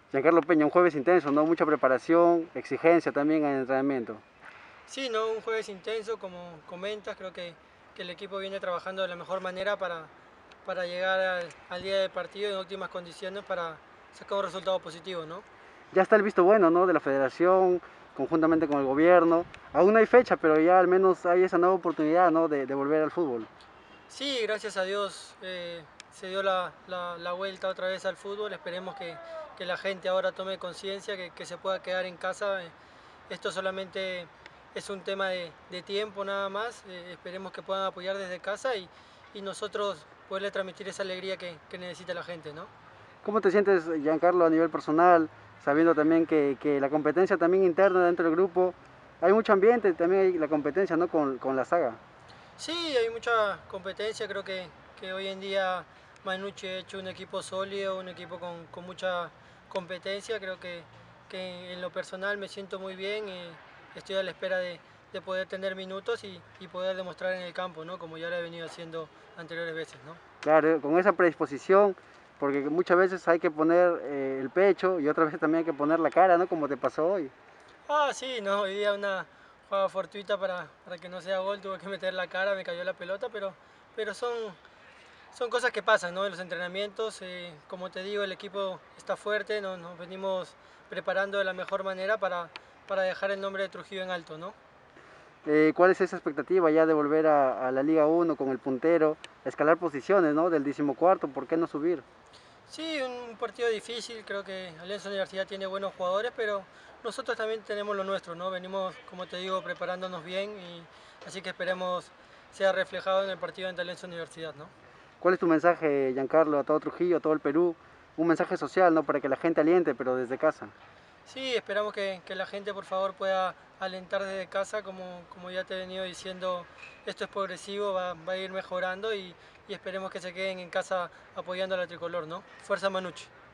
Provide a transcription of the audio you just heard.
Giancarlo Peña, un jueves intenso, ¿no? Mucha preparación, exigencia también en el entrenamiento. Sí, ¿no? Un jueves intenso, como comentas, creo que el equipo viene trabajando de la mejor manera para llegar al día del partido en óptimas condiciones para sacar un resultado positivo, ¿no? Ya está el visto bueno, ¿no? De la federación, conjuntamente con el gobierno. Aún no hay fecha, pero ya al menos hay esa nueva oportunidad, ¿no? De volver al fútbol. Sí, gracias a Dios se dio la vuelta otra vez al fútbol. Esperemos que la gente ahora tome conciencia, que se pueda quedar en casa. Esto solamente es un tema de tiempo nada más. Esperemos que puedan apoyar desde casa y nosotros poderle transmitir esa alegría que necesita la gente, ¿no? ¿Cómo te sientes, Giancarlo, a nivel personal, sabiendo también que la competencia también interna dentro del grupo, hay mucho ambiente, también hay la competencia, ¿no? Con la saga. Sí, hay mucha competencia. Creo que hoy en día Manucci ha hecho un equipo sólido, un equipo con mucha competencia. Creo que en lo personal me siento muy bien y estoy a la espera de poder tener minutos y poder demostrar en el campo, ¿no? Como ya lo he venido haciendo anteriores veces, ¿no? Claro, con esa predisposición, porque muchas veces hay que poner el pecho y otras veces también hay que poner la cara, ¿no? Como te pasó hoy. Ah, sí, no, hoy día una jugada fortuita para que no sea gol, tuve que meter la cara, me cayó la pelota, pero son cosas que pasan, ¿no? En los entrenamientos, como te digo, el equipo está fuerte, nos venimos preparando de la mejor manera para dejar el nombre de Trujillo en alto, ¿no? ¿Cuál es esa expectativa ya de volver a la Liga 1 con el puntero, escalar posiciones, ¿no? Del 14º, ¿por qué no subir? Sí, un partido difícil, creo que Alianza Universidad tiene buenos jugadores, pero nosotros también tenemos lo nuestro, ¿no? Venimos, como te digo, preparándonos bien y así que esperemos sea reflejado en el partido ante Alianza Universidad, ¿no? ¿Cuál es tu mensaje, Giancarlo, a todo Trujillo, a todo el Perú? Un mensaje social, ¿no? Para que la gente aliente, pero desde casa. Sí, esperamos que la gente por favor pueda alentar desde casa, como ya te he venido diciendo, esto es progresivo, va a ir mejorando y esperemos que se queden en casa apoyando a la tricolor, ¿no? Fuerza Manucci.